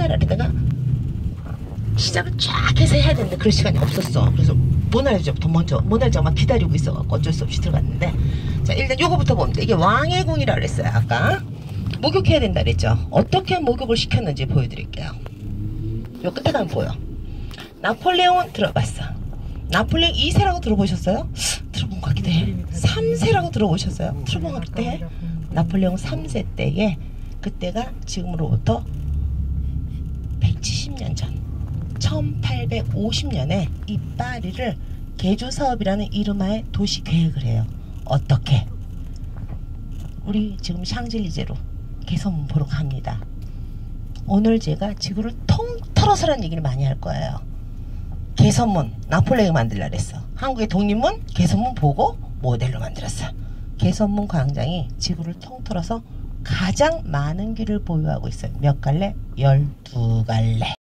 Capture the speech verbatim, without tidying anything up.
차라리다가 시작을 쫙 해서 해야 되는데 그럴 시간이 없었어. 그래서 모나리자부터 먼저 모나리자가 막 기다리고 있어갖고 어쩔 수 없이 들어갔는데, 자 일단 요거부터 봅니다. 이게 왕의 궁이라 그랬어요. 아까 목욕해야 된다 그랬죠. 어떻게 목욕을 시켰는지 보여드릴게요. 요 끝에 가면 보여. 나폴레옹은 들어봤어. 나폴레옹 이 세라고 들어보셨어요? 들어본 것 같기도 해. 삼 세라고 들어보셨어요? 들어본 것 같기도 해. 나폴레옹 삼 세 때에, 그때가 지금으로부터 백칠십 년 전 천팔백오십 년에 이 파리를 개조사업이라는 이름하에 도시 계획을 해요. 어떻게? 우리 지금 샹젤리제로 개선문 보러 갑니다. 오늘 제가 지구를 통틀어서라는 얘기를 많이 할 거예요. 개선문 나폴레옹이 만들라 그랬어. 한국의 독립문 개선문 보고 모델로 만들었어. 개선문 광장이 지구를 통틀어서 가장 많은 길을 보유하고 있어요. 몇 갈래? 열두 갈래.